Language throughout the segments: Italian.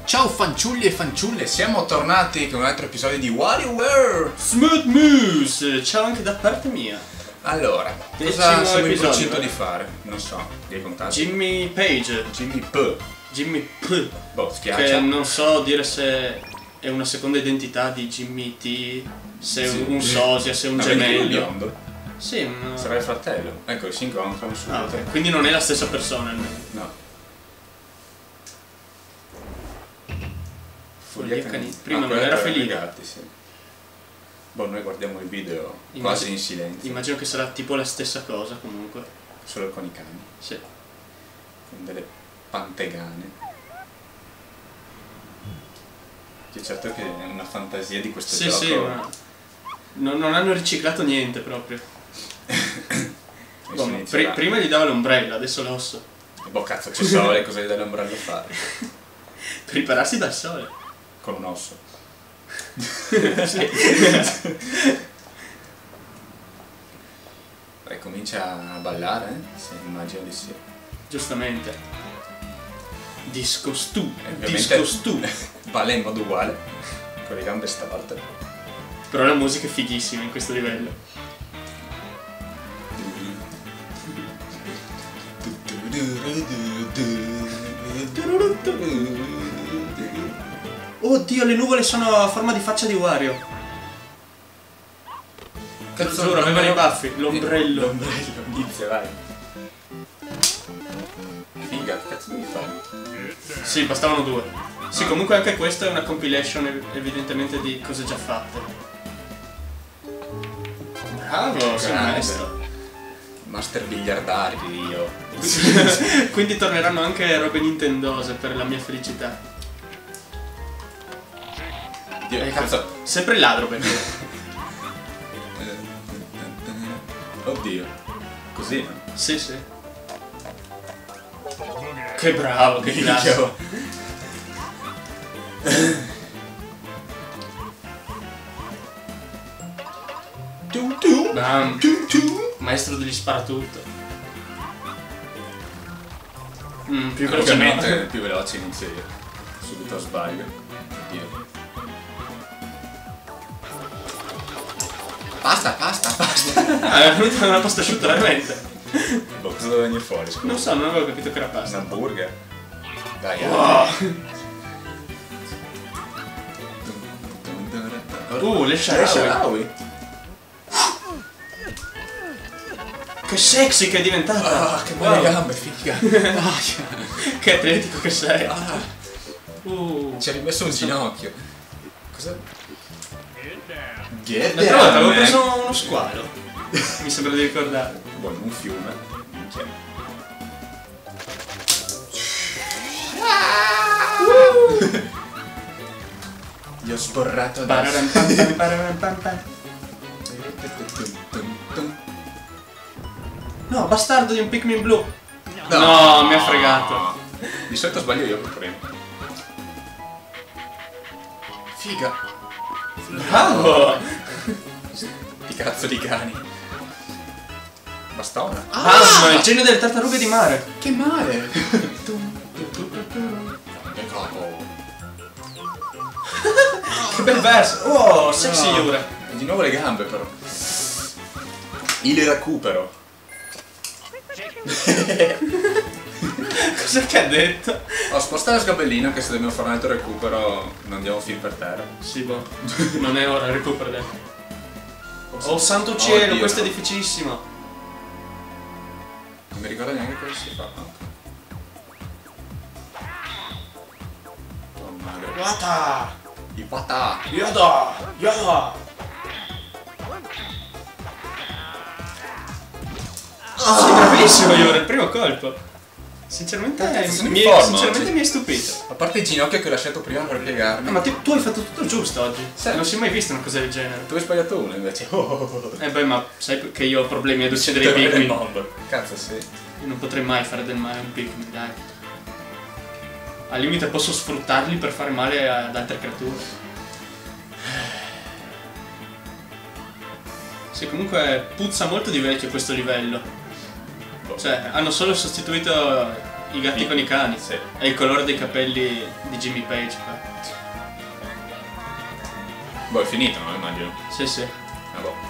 Ciao fanciulli e fanciulle, siamo tornati con un altro episodio di WarioWare Smooth Moose, ciao anche da parte mia. Allora, cosa siamo in procinto di fare? Non so, devi contare. Jimmy Page. Jimmy P. Jimmy P. Boh, schiaccia. Che non so dire se è una seconda identità di Jimmy T, se è un sosia, se è un gemello. Sì, sarà il fratello. Ecco, si incontrano subito. Ah, okay. Quindi non è la stessa persona almeno. No. Follia canina. Prima non era Felina. Sì. Boh, noi guardiamo il video quasi in silenzio. Immagino che sarà tipo la stessa cosa comunque. Solo con i cani. Sì. Con delle pantegane. Che certo che è una fantasia di questo gioco. Sì, ma non hanno riciclato niente proprio. Boh, prima gli dava l'ombrello, adesso l'osso. Boh, cazzo, c'è sole, cosa gli dà l'ombrello a fare? Per ripararsi dal sole. Con un osso. Sì. Beh, comincia a ballare, eh? Sì, immagino di sì. Giustamente. Disco stu. Disco stu. Balla in modo uguale, con le gambe storte. Però la musica è fighissima in questo livello. Oddio, le nuvole sono a forma di faccia di Wario. Cazzo, giuro, avevano i baffi. L'ombrello. L'ombrello, inizia, vai. Figa, che cazzo devi fare? Sì, bastavano due. Sì, comunque anche questa è una compilation evidentemente di cose già fatte. Bravo, sei un maestro. Master biliardario io. Quindi torneranno anche robe nintendose per la mia felicità. Dio, cazzo. Sempre il ladro perché. Oddio. Così, no? Sì, sì. Che bravo, che classe. Bam. Maestro degli sparatutto. Più velocemente, più veloce inizio io. Subito a sbaglio. Oddio. Basta. È venuta una pasta asciutta veramente. Boh, cosa deve venire fuori? Scusa. Non so, non avevo capito che era pasta. Un hamburger. Dai, le Sharawi. Che sexy che è diventata. Che belle gambe, figa. Che atletico che sei. Ci ha rimesso un ginocchio. Cosa? L'altra volta avevo preso uno squalo. Mi sembra di ricordare. Boh, un fiume. Minchia. Gli ho sborrato addosso. No, bastardo di un Pikmin blu. No, mi ha fregato. Di solito sbaglio io per primo. Figa. Bravo. Di cazzo di cani. Bastona. Bam, il genio delle tartarughe di mare. Che male. Che capo. Che bel verso. Oh, sexy Yura. Di nuovo le gambe però. Il recupero. Cos'è che ha detto? Oh, sposta la sgabellina che se dobbiamo fare un altro recupero non andiamo fil per terra. Sì, boh. Non è ora il recupero adesso. Oh santo cielo, oddio, questo è difficilissimo. Non mi ricordo neanche cosa si fa. Oh madre. Yata! Ipata! Yada! Sei bravissimo io, il primo colpo. Sinceramente mi hai stupito. A parte il ginocchio che ho lasciato prima per piegarmi. Ma tu hai fatto tutto giusto oggi. Sì. Non si è mai visto una cosa del genere. Tu hai sbagliato uno invece. Beh, ma sai che io ho problemi ad uccidere i Pikmin. Cazzo, sì. Io non potrei mai fare del male a un Pikmin, dai. Al limite posso sfruttarli per fare male ad altre creature. Sì, comunque puzza molto di vecchio questo livello. Cioè, hanno solo sostituito I gatti con i cani. Sì. È il colore dei capelli di Jimmy Page qua. Boh, è finito, no? Immagino. Sì, sì. Ah, boh.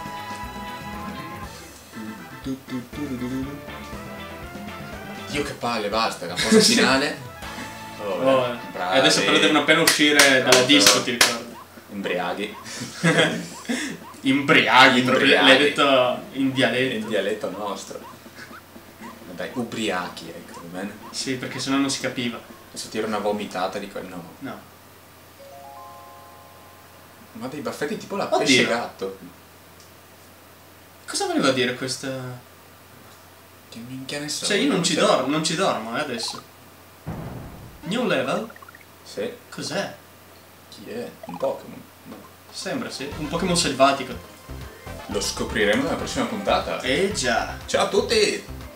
Dio che palle, basta, la cosa finale. Oh, bravi. e adesso però devono appena uscire dalla disco, ti ricordo. Imbriaghi. Imbriaghi, proprio Imbriaghi. l'hai detto in È dialetto. il dialetto nostro. Dai, ubriachi, ecco, va bene? Sì, perché sennò non si capiva. Adesso tiro una vomitata di quel no. No. Ma dei baffetti tipo la Oddio. pesce gatto. Cosa voleva dire questa... Che minchia ne so. Cioè io non ci dormo adesso. New level? Sì. Cos'è? Chi è? Un Pokémon. No. Sembra, sì. Un Pokémon selvatico. Lo scopriremo nella prossima puntata. Eh già. Ciao a tutti!